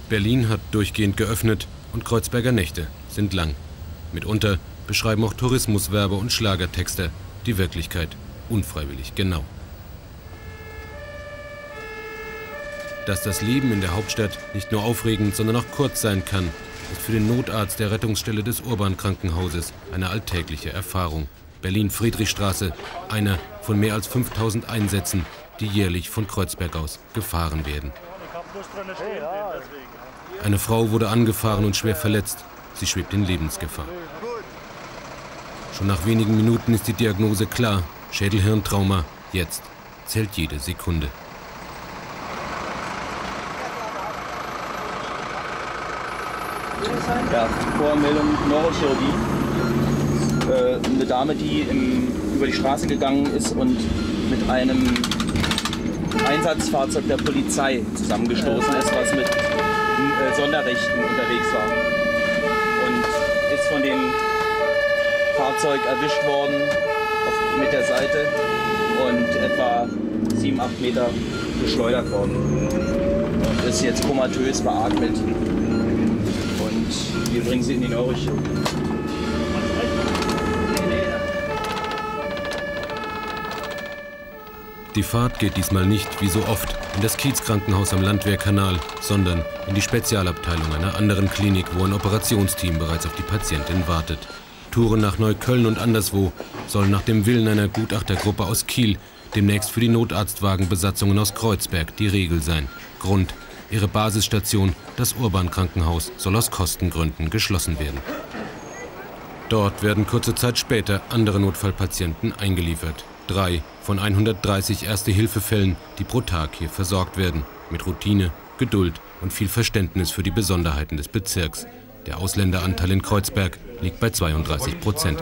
Berlin hat durchgehend geöffnet und Kreuzberger Nächte sind lang. Mitunter beschreiben auch Tourismuswerber und Schlagertexter die Wirklichkeit unfreiwillig genau. Dass das Leben in der Hauptstadt nicht nur aufregend, sondern auch kurz sein kann, ist für den Notarzt der Rettungsstelle des Urban-Krankenhauses eine alltägliche Erfahrung. Berlin-Friedrichstraße, einer von mehr als 5000 Einsätzen, die jährlich von Kreuzberg aus gefahren werden. Eine Frau wurde angefahren und schwer verletzt. Sie schwebt in Lebensgefahr. Schon nach wenigen Minuten ist die Diagnose klar. Schädel-Hirntrauma. Jetzt zählt jede Sekunde. Ja, Vormeldung Neurochirurgie. Eine Dame, die über die Straße gegangen ist und mit einem Einsatzfahrzeug der Polizei zusammengestoßen ist, was mit Sonderrechten unterwegs war. Und ist von dem Fahrzeug erwischt worden mit der Seite und etwa 7, 8 Meter geschleudert worden. Und ist jetzt komatös beatmet. Und wir bringen sie in die Neurochirurgie. Die Fahrt geht diesmal nicht, wie so oft, in das Kiezkrankenhaus am Landwehrkanal, sondern in die Spezialabteilung einer anderen Klinik, wo ein Operationsteam bereits auf die Patientin wartet. Touren nach Neukölln und anderswo sollen nach dem Willen einer Gutachtergruppe aus Kiel demnächst für die Notarztwagenbesatzungen aus Kreuzberg die Regel sein. Grund: ihre Basisstation, das Urban-Krankenhaus, soll aus Kostengründen geschlossen werden. Dort werden kurze Zeit später andere Notfallpatienten eingeliefert. 3 von 130 Erste-Hilfe-Fällen, die pro Tag hier versorgt werden. Mit Routine, Geduld und viel Verständnis für die Besonderheiten des Bezirks. Der Ausländeranteil in Kreuzberg liegt bei 32%.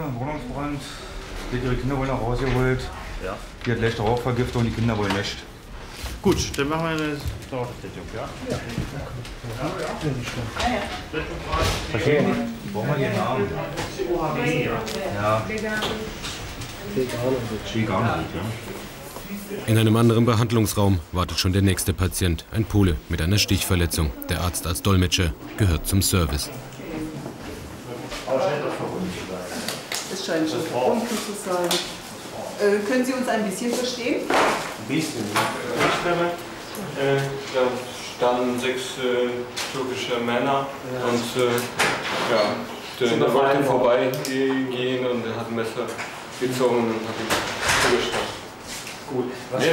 Ihre Kinder wollen auch rausgeholt. Ja. Die hat leichte Rauchvergiftung und die Kinder wollen nicht. Gut, dann machen wir eine Dauerverpflichtung, ja? Ja. Verstehen Sie? Brauchen wir den Namen? Ja. Veganer, ja. In einem anderen Behandlungsraum wartet schon der nächste Patient, ein Pole mit einer Stichverletzung. Der Arzt als Dolmetscher gehört zum Service. Es scheint schon verbunden zu sein. Können Sie uns ein bisschen verstehen? Ein bisschen. Da standen 6 türkische Männer und der wollte vorbeigehen und er hat ein Messer gezogen und hat ihn zugestochen. Gut.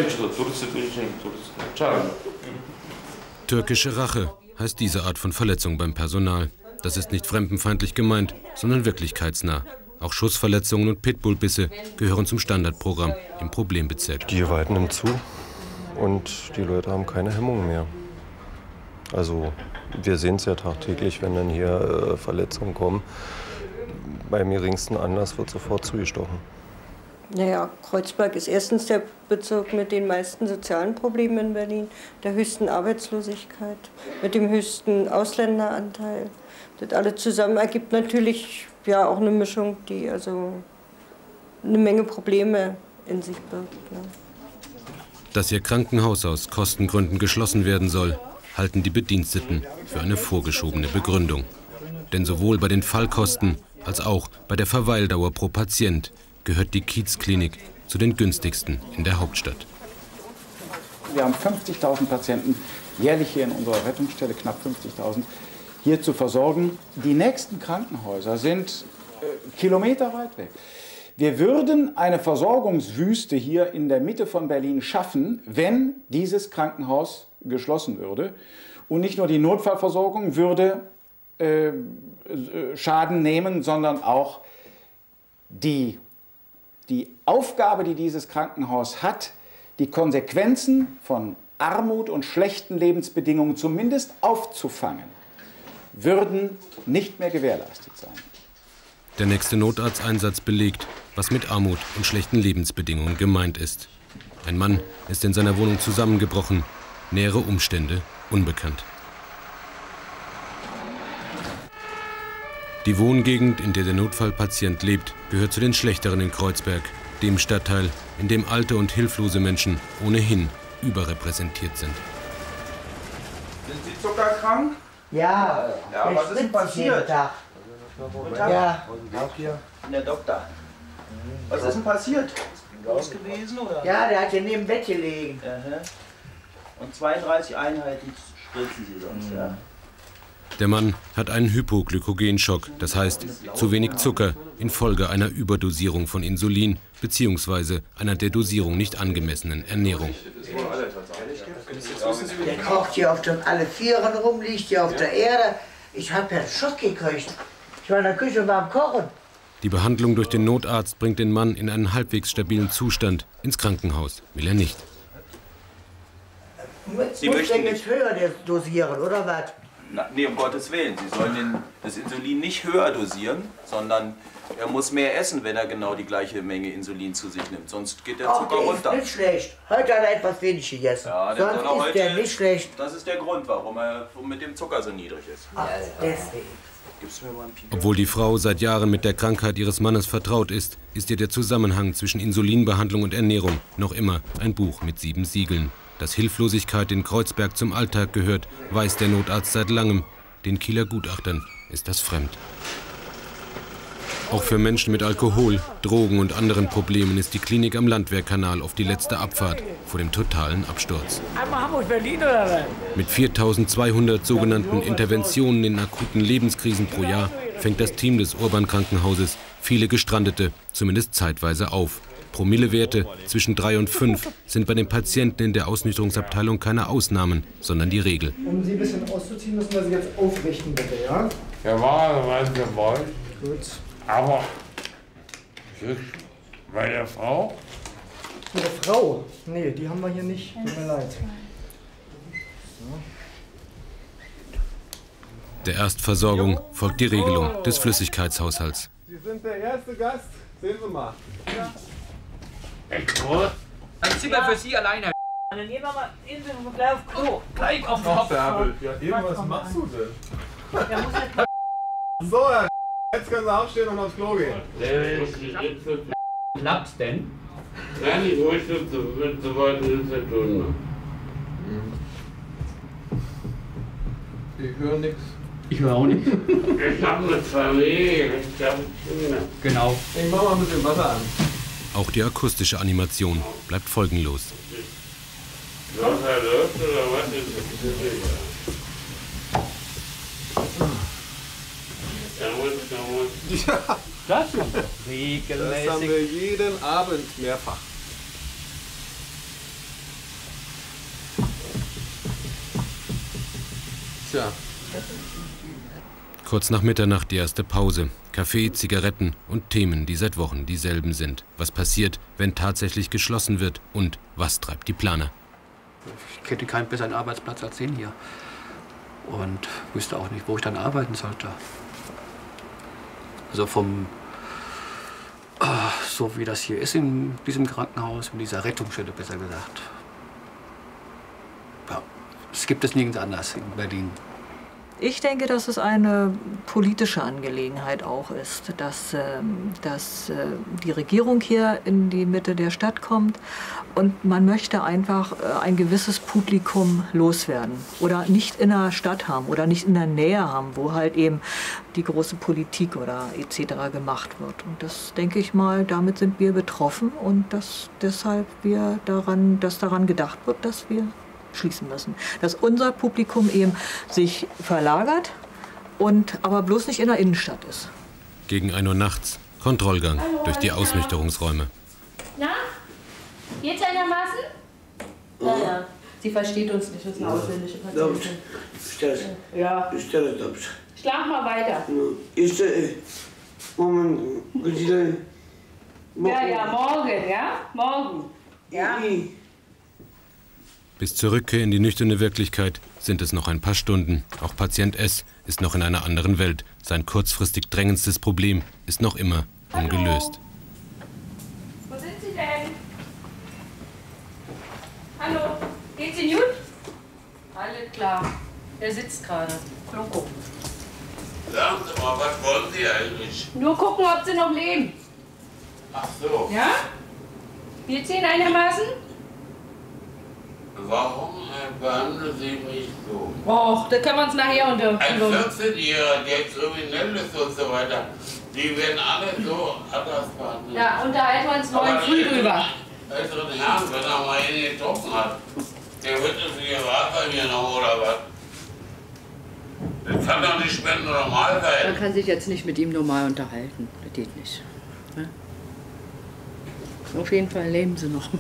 Türkische Rache heißt diese Art von Verletzung beim Personal. Das ist nicht fremdenfeindlich gemeint, sondern wirklichkeitsnah. Auch Schussverletzungen und Pitbullbisse gehören zum Standardprogramm im Problembezirk. Die Gewalt nimmt zu und die Leute haben keine Hemmung mehr. Also wir sehen es ja tagtäglich, wenn dann hier Verletzungen kommen. Beim geringsten Anlass wird sofort zugestochen. Naja, Kreuzberg ist erstens der Bezirk mit den meisten sozialen Problemen in Berlin, der höchsten Arbeitslosigkeit, mit dem höchsten Ausländeranteil. Das alles zusammen ergibt natürlich ja auch eine Mischung, die also eine Menge Probleme in sich birgt. Ja. Dass ihr Krankenhaus aus Kostengründen geschlossen werden soll, halten die Bediensteten für eine vorgeschobene Begründung. Denn sowohl bei den Fallkosten als auch bei der Verweildauer pro Patient gehört die Kiezklinik zu den günstigsten in der Hauptstadt. Wir haben 50.000 Patienten jährlich hier in unserer Rettungsstelle, knapp 50.000, hier zu versorgen. Die nächsten Krankenhäuser sind kilometerweit weg. Wir würden eine Versorgungswüste hier in der Mitte von Berlin schaffen, wenn dieses Krankenhaus geschlossen würde. Und nicht nur die Notfallversorgung würde Schaden nehmen, sondern auch die Aufgabe, die dieses Krankenhaus hat, die Konsequenzen von Armut und schlechten Lebensbedingungen zumindest aufzufangen, würden nicht mehr gewährleistet sein. Der nächste Notarzteinsatz belegt, was mit Armut und schlechten Lebensbedingungen gemeint ist. Ein Mann ist in seiner Wohnung zusammengebrochen, nähere Umstände unbekannt. Die Wohngegend, in der der Notfallpatient lebt, gehört zu den schlechteren in Kreuzberg, dem Stadtteil, in dem alte und hilflose Menschen ohnehin überrepräsentiert sind. Sind Sie zuckerkrank? Ja, Ja, was ist denn passiert? Ja. Der Doktor. Was ist denn passiert? Los gewesen oder? Ja, der hat hier neben dem Bett gelegen. Und 32 Einheiten spritzen Sie sonst, ja? Der Mann hat einen Hypoglykogenschock, das heißt zu wenig Zucker infolge einer Überdosierung von Insulin bzw. einer der Dosierung nicht angemessenen Ernährung. Der kocht hier auf den alle Vieren rum, liegt hier auf der Erde. Ich habe ja einen Schock gekriegt. Ich war in der Küche beim Kochen. Die Behandlung durch den Notarzt bringt den Mann in einen halbwegs stabilen Zustand. Ins Krankenhaus will er nicht. Sie Muss möchten der jetzt höher dosieren, oder was? Nee, um Gottes Willen. Sie sollen das Insulin nicht höher dosieren, sondern er muss mehr essen, wenn er genau die gleiche Menge Insulin zu sich nimmt. Sonst geht der Zucker runter. Ist nicht schlecht. Heute hat er etwas wenig gegessen. Ja, Sonst ist der nicht schlecht. Das ist der Grund, warum er mit dem Zucker so niedrig ist. Ach, deswegen. Gib's mir mal ein Piep. Obwohl die Frau seit Jahren mit der Krankheit ihres Mannes vertraut ist, ist ihr der Zusammenhang zwischen Insulinbehandlung und Ernährung noch immer ein Buch mit 7 Siegeln. Dass Hilflosigkeit in Kreuzberg zum Alltag gehört, weiß der Notarzt seit langem. Den Kieler Gutachtern ist das fremd. Auch für Menschen mit Alkohol, Drogen und anderen Problemen ist die Klinik am Landwehrkanal auf die letzte Abfahrt vor dem totalen Absturz. Einmal Hamburg-Berlin oder was? Mit 4.200 sogenannten Interventionen in akuten Lebenskrisen pro Jahr fängt das Team des Urban-Krankenhauses viele Gestrandete, zumindest zeitweise auf. Promillewerte zwischen 3 und 5 sind bei den Patienten in der Ausnüchterungsabteilung keine Ausnahmen, sondern die Regel. Um Sie ein bisschen auszuziehen, müssen wir Sie jetzt aufrichten, bitte, ja? Ja, normalerweise gewollt. Gut. Aber bei der Frau? Ihre Frau? Nee, die haben wir hier nicht. Tut mir leid. So. Der Erstversorgung folgt die Regelung des Flüssigkeitshaushalts. Sie sind der erste Gast. Sehen Sie mal. Ja. Ein Zimmer für Sie alleine. Dann gehen wir mal gleich auf Klo. Gleich auf den Kopf. Ja, eben, was machst du denn? So, Herr jetzt können Sie aufstehen und aufs Klo gehen. Klappt's denn? Nein, ich möchte so weit ist es tun. Ich höre nichts. Ich höre auch nichts. Ich habe eine Familie, ich habe Kinder. Genau. Ich mach mal mit dem Wasser an. Auch die akustische Animation bleibt folgenlos. Was läuft oder was ist das? Ja, Das das haben wir jeden Abend mehrfach. Tja. Kurz nach Mitternacht die erste Pause. Kaffee, Zigaretten und Themen, die seit Wochen dieselben sind. Was passiert, wenn tatsächlich geschlossen wird und was treibt die Planer? Ich kenne keinen besseren Arbeitsplatz als den hier und wüsste auch nicht, wo ich dann arbeiten sollte. Also so wie das hier ist in diesem Krankenhaus, in dieser Rettungsstelle besser gesagt. Ja, es gibt es nirgends anders in Berlin. Ich denke, dass es eine politische Angelegenheit auch ist, dass die Regierung hier in die Mitte der Stadt kommt und man möchte einfach ein gewisses Publikum loswerden oder nicht in der Stadt haben oder nicht in der Nähe haben, wo halt eben die große Politik oder etc. gemacht wird. Und das denke ich mal, damit sind wir betroffen und dass deshalb daran gedacht wird, dass wir schließen müssen. Dass unser Publikum eben sich verlagert und aber bloß nicht in der Innenstadt ist. Gegen 1 Uhr nachts Kontrollgang durch die Ausnüchterungsräume. Na? Jetzt einigermaßen? Naja, sie versteht uns nicht, das ist eine ausländische Patientin. Ja. Schlaf mal weiter. Ja, morgen, ja? Morgen. Ja. Bis zur Rückkehr in die nüchterne Wirklichkeit sind es noch ein paar Stunden. Auch Patient S ist noch in einer anderen Welt. Sein kurzfristig drängendstes Problem ist noch immer ungelöst. Wo sind Sie denn? Hallo, geht's Ihnen gut? Alles klar. Er sitzt gerade. Nur gucken. Sagen Sie mal, was wollen Sie eigentlich? Nur gucken, ob Sie noch leben. Ach so. Ja? Geht's Ihnen einigermaßen? Warum behandelt sie mich so. Och, da können wir uns nachher unter. Ein 14-Jähriger, der kriminell ist und so weiter, die werden alle so anders behandelt. Ja, unterhalten wir uns morgen früh drüber. Älteren Herrn, wenn er mal einen getroffen hat, der wird es hier Wasser hier noch oder was? Das kann doch nicht mehr normal sein. Man kann sich jetzt nicht mit ihm normal unterhalten. Das geht nicht. Ja? Auf jeden Fall leben sie noch.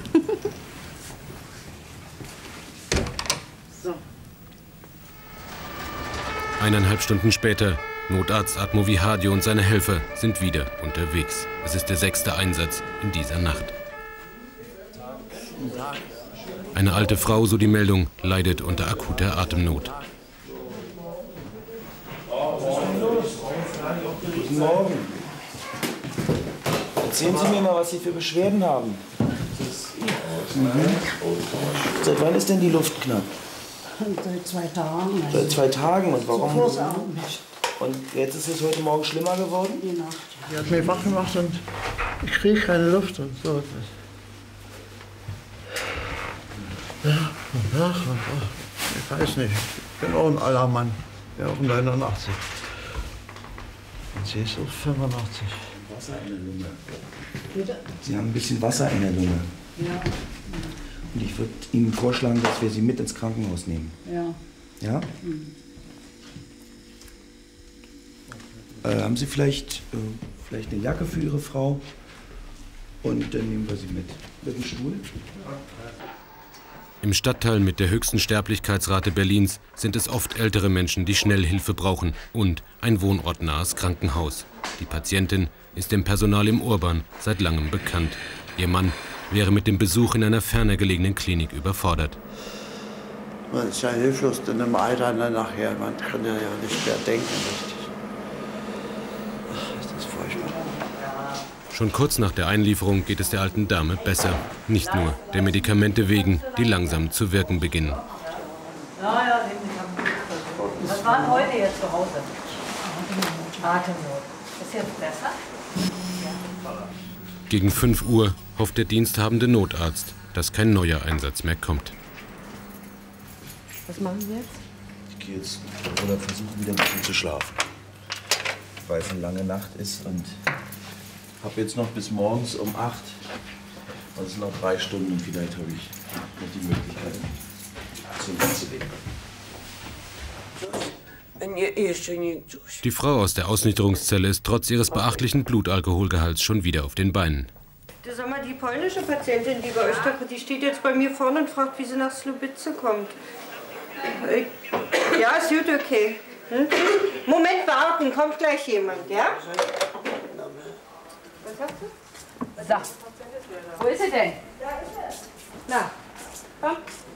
So. 1,5 Stunden später, Notarzt Atmo Vihadio und seine Helfer sind wieder unterwegs. Es ist der 6. Einsatz in dieser Nacht. Eine alte Frau, so die Meldung, leidet unter akuter Atemnot. Guten Morgen. Erzählen Sie mir mal, was Sie für Beschwerden haben. Seit wann ist denn die Luft knapp? Seit 2 Tagen. Seit 2 Tagen. Und warum? Vorabend nicht. Und jetzt ist es heute Morgen schlimmer geworden? Die Nacht. Die hat mich wach gemacht und ich kriege keine Luft und so. Ja, ich weiß nicht. Ich bin auch ein alter Mann. Ja, auch 89. Und sie ist so 85. Wasser in der Lunge. Bitte? Sie haben ein bisschen Wasser in der Lunge. Ja. Und ich würde Ihnen vorschlagen, dass wir Sie mit ins Krankenhaus nehmen. Ja. Ja? Haben Sie vielleicht eine Jacke für Ihre Frau? Und dann nehmen wir sie mit. Mit dem Stuhl? Im Stadtteil mit der höchsten Sterblichkeitsrate Berlins sind es oft ältere Menschen, die schnell Hilfe brauchen und ein wohnortnahes Krankenhaus. Die Patientin ist dem Personal im Urban seit langem bekannt. Ihr Mann wäre mit dem Besuch in einer ferner gelegenen Klinik überfordert. Man ist ja hilflos in einem Alter nachher. Man kann ja nicht mehr denken richtig. Ach, ist das furchtbar. Schon kurz nach der Einlieferung geht es der alten Dame besser. Nicht nur der Medikamente wegen, die langsam zu wirken beginnen. Was war denn heute jetzt zu Hause? Atemnot. Ist jetzt besser? Gegen 5 Uhr hofft der diensthabende Notarzt, dass kein neuer Einsatz mehr kommt. Was machen Sie jetzt? Ich gehe jetzt oder versuche wieder ein bisschen zu schlafen. Weil es eine lange Nacht ist und habe jetzt noch bis morgens um 8. Also noch 3 Stunden und vielleicht habe ich noch die Möglichkeit, zum Bett zu legen. Die Frau aus der Ausnüchterungszelle ist trotz ihres beachtlichen Blutalkoholgehalts schon wieder auf den Beinen. Sag mal, die polnische Patientin, die bei euch da, die steht jetzt bei mir vorne und fragt, wie sie nach Słubice kommt. Ja, ist gut, okay. Hm? Moment, warten, kommt gleich jemand, ja? Was sagst du? So. Wo ist sie denn? Na, komm.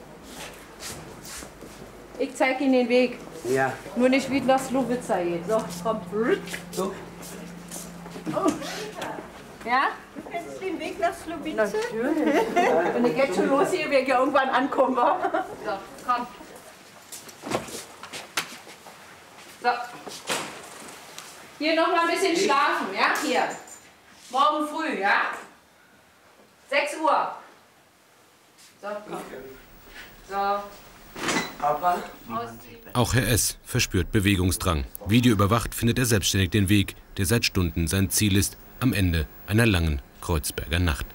Ich zeig Ihnen den Weg. Ja. Nur nicht, wie es nach Słubice geht. So, komm. So. Oh. Ja? Du kennst den Weg nach Słubice? Natürlich. Wenn ich jetzt schon losgehe, werde ich ja irgendwann ankommen, wa? So, komm. So. Hier noch mal ein bisschen schlafen, ja? Hier. Morgen früh, ja? 6 Uhr. So, komm. So. Aber. Auch Herr S. verspürt Bewegungsdrang. Videoüberwacht findet er selbstständig den Weg, der seit Stunden sein Ziel ist, am Ende einer langen Kreuzberger Nacht.